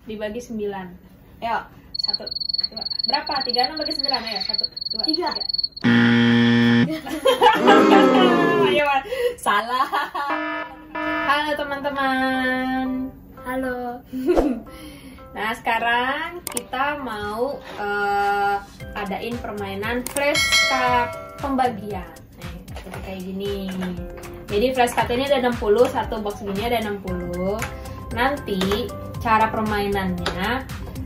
dibagi 9. Ayo, 1, 2. Berapa? 36 bagi 9. Ayo, 1, 2, 3. Ayo, salah. Halo teman-teman. Halo. Nah, sekarang kita mau adain permainan flashcard pembagian. Nah, seperti kayak gini. Jadi flashcard ini ada 60, satu box gini ada 60. Nanti cara permainannya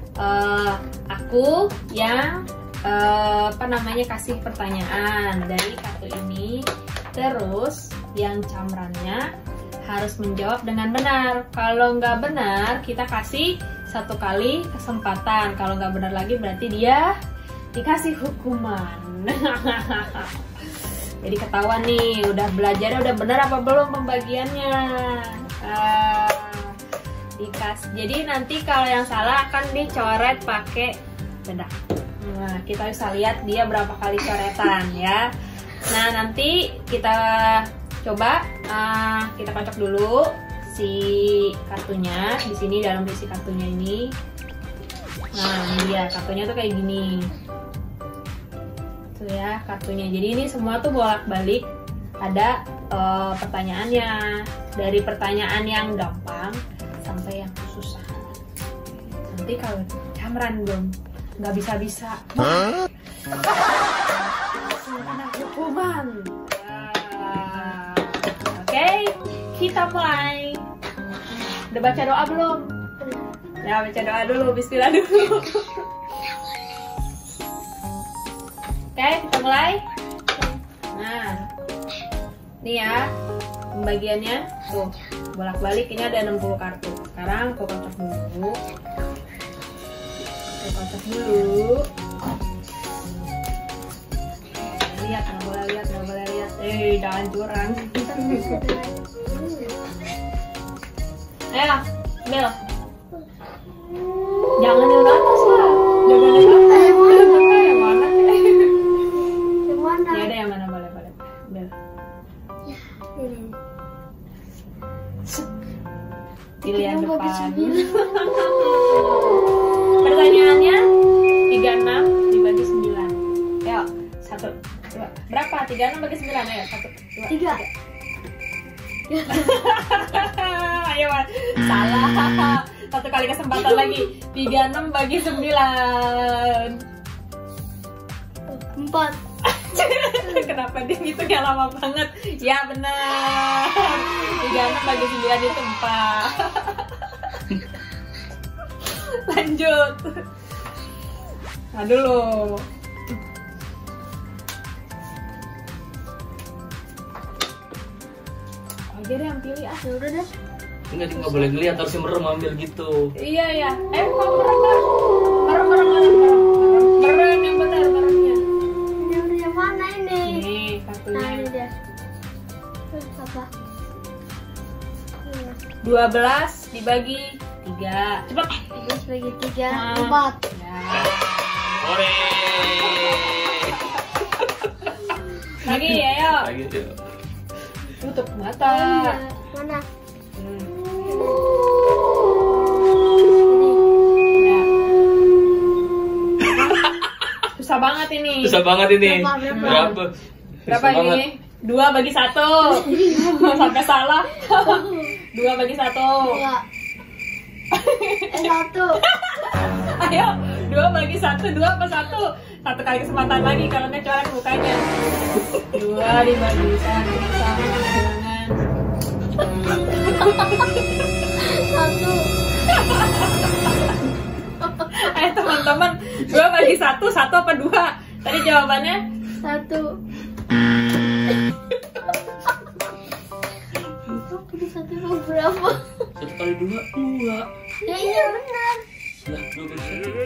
aku yang kasih pertanyaan dari kartu ini. Terus yang camrannya harus menjawab dengan benar. Kalau nggak benar, kita kasih 1 kali kesempatan. Kalau nggak benar lagi, berarti dia dikasih hukuman. Jadi ketahuan nih, udah belajarnya udah benar apa belum pembagiannya. Jadi nanti kalau yang salah akan dicoret pakai bedak. Nah, kita bisa lihat dia berapa kali coretan ya. Nah, nanti kita coba kita kocok dulu si kartunya di sini, dalam isi kartunya ini. Nah, ini dia kartunya tuh kayak gini. Tuh ya kartunya. Jadi ini semua tuh bolak-balik ada pertanyaannya, dari pertanyaan yang gampang sampai yang susah. Nanti kalau camran belum nggak bisa-bisa, kena hukuman. Oke, kita mulai. Udah baca doa belum? Ya, baca doa dulu, bismillah dulu. Oke, kita mulai. Nah, ini ya pembagiannya tuh bolak-balik. Ini ada 60 kartu. Sekarang aku kocok dulu. Lihat, nggak boleh lihat. Jangan curang. Ayo, Bel. Jangan yang atas lah. Jangan yang atas. Yang mana? Yang mana? Ya ada yang mana boleh. Bel. Ini. Pilihan depan. Pertanyaannya 36 dibagi 9. Ayo, 1, 2. Berapa? 36 bagi 9. Ayo, 1, 2, 3. Ayo, salah. 1 kali kesempatan lagi. 36 bagi 9. 4. Kenapa dia ngitungnya lama banget? Ya benar. 36 bagi 9 itu 4. Lanjut. Nah dulu. Aja deh yang pilih ah. Udah deh. Enggak, dia nggak boleh ngeliat, harusnya merem ambil gitu. Iya. Kok merem yang benar meremnya. Yang mana ini? Nih kartunya. Nah, ini dia. Apa? 12 dibagi 3. Cepat. 12 bagi 3, Nah. 4. Ya. Ore. Lagi ya, yuk. Lagi tuh. Tutup mata. Mana? Ya. Susah banget ini. Susah banget ini. Berapa? Berapa ini? 2 bagi 1. Sampai salah. 2 bagi 1. 1. Ayo, 2 bagi 1. 2 apa 1? 1 kali kesempatan lagi kalau nggak coret mukanya. 2 dibagi 1 sama dengan 1. Ayo teman-teman, 2 bagi 1, 1 apa 2? Tadi jawabannya 1. Satu berapa? 1 kali 2, 2. Ya iya benar. Lah, 2 kali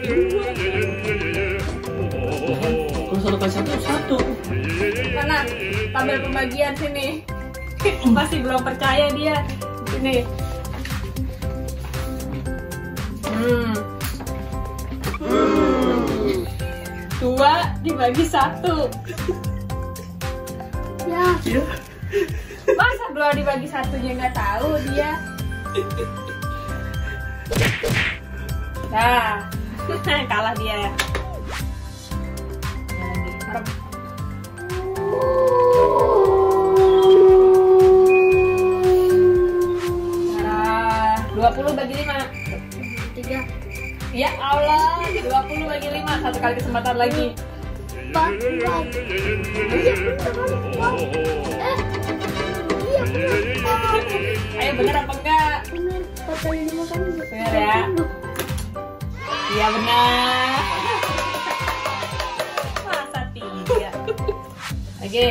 1, 2. Kalau 1 kali 1, 1. mana? Tabel pembagian sini. Masih belum percaya dia. Sini. 2 dibagi 1. Ya. Masa 2 dibagi 1-nya nggak tahu dia? Nah, kalah dia. Ya lagi. Harap. Nah, 20 bagi 5. 3. Ya Allah, 20 bagi 5. Satu kali kesempatan lagi. 4. Iya bener. Ayo bener apa enggak? Bener. 4 kali 5 kan Bener ya? Iya benar. Masa 3? Oke.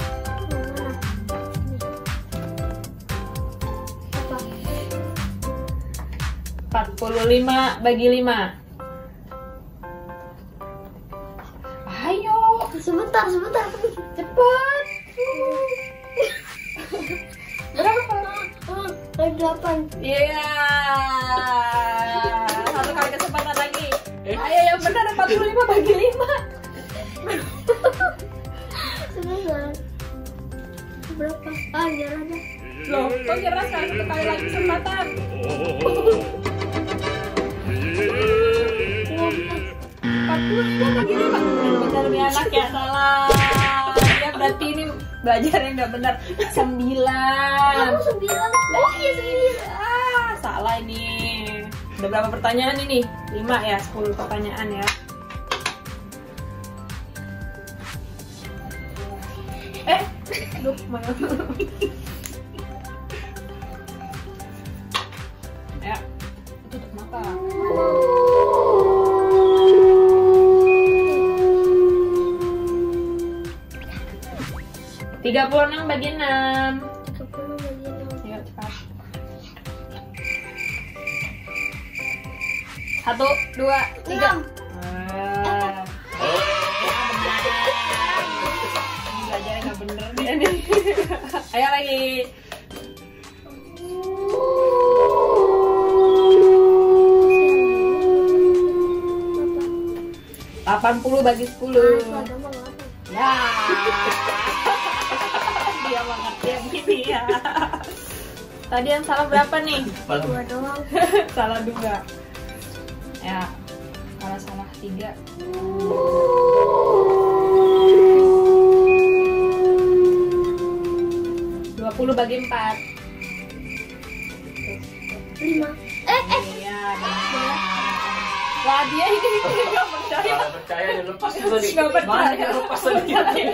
Apa? 45 bagi 5. Ayo, Sebentar. cepat. Berapa? 8. Iya. Satu kali kesempatan lagi. Ayo yang benar 45 bagi 5. Sebentar. Berapa? Nyerah dah. Loh, kok nyerah sekarang satu kali lagi kesempatan? 45 bagi 5. Benar nih anak ya, salah. Ya berarti ini belajar yang nggak benar. 9. Kamu 9. Oh iya 9. Salah ini. Udah berapa pertanyaan ini? 5 ya, 10 pertanyaan ya. Aduh, mana? Ya, tutup mata. 36 bagi 6. 30 bagi 6. Ayo cepat. 1, 2, 3. Belajarnya nggak bener dia nih. Ayo lagi. 80 bagi 10. Ya. Dia banget ya gini ya. Tadi yang salah berapa nih? 2 doang. Salah 2. Ya. Salah 3. 20 bagi 4. 5. Iya, benar. Wah, dia ini nggak percaya. Nggak percaya, lepas tadi. Nggak percaya. Lepas tadi.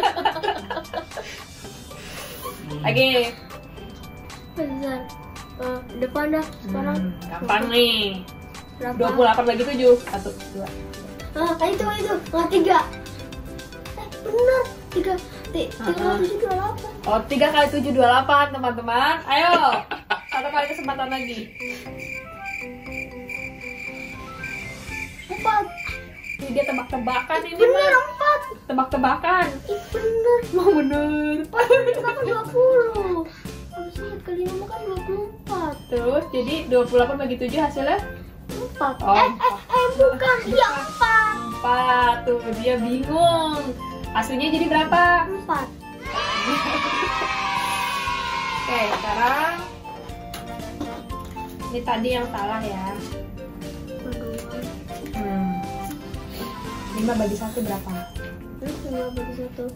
Oke. Bentar. Depan dah sekarang. Gampang nih. Berapa? 28 bagi 7. 1, 2. Itu. 3. Benar. 3. 3 Oh, 3 kali 7, 28, teman-teman. Ayo. Satu kali kesempatan lagi. 4. Ini dia tebak-tebakan ini, Bener Mas. 4. Tebak-tebakan. Bener. Mau bener. 4 kan 20. Harusnya kali 5 kan 24. Terus jadi 28 bagi 7 hasilnya 4. Oh, Bukan. Iya 4. Tuh, dia bingung. Hasilnya jadi berapa? 4. Oke, sekarang ini tadi yang salah ya. 5 bagi 1 berapa? 5 bagi 1.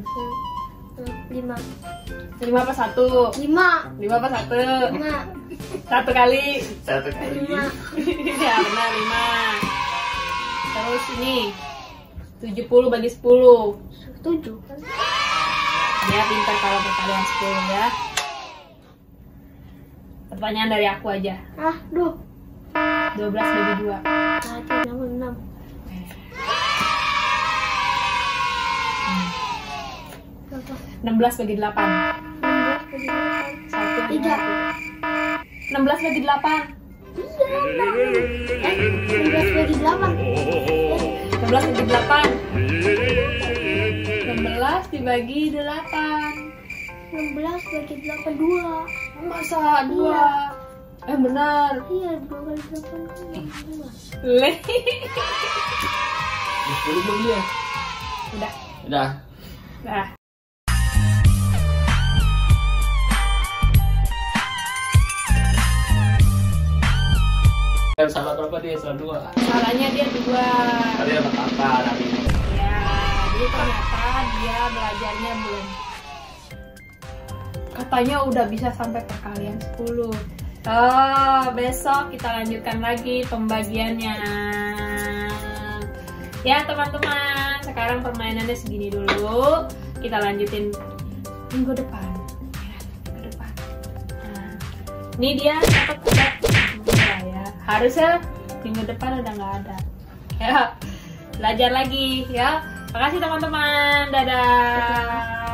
5. 5 apa 1? 5. 5 apa 1? 5. 1 kali. 1 kali. 5. Ya benar 5. Terus ini 70 bagi 10. 7 kan? Ya pintar kalau perkalian 10 ya. Pertanyaan dari aku aja. Duh. 12 bagi 2. Tadi 6. 16 bagi 8. 16 bagi 8. 1, 16 bagi 8. 16 bagi 8. 16 bagi 8. 16 dibagi 8. 16 bagi 8 2. Masa 2? Benar. Iya 2 kali 8 kan 2. Leh. 10 belum dia? Udah. Nah. Yang salah berapa dia? Salah 2. Salahnya dia 2. Tadi ada kakak hari ini. Ya, jadi ternyata dia belajarnya belum. Katanya udah bisa sampai perkalian 10. Oh, besok kita lanjutkan lagi pembagiannya. Ya teman-teman, sekarang permainannya segini dulu. Kita lanjutin minggu depan. Ya, minggu depan. Nah, ini dia dapat ya. Harusnya minggu depan udah nggak ada. Ya, belajar lagi ya. Makasih teman-teman. Dadah.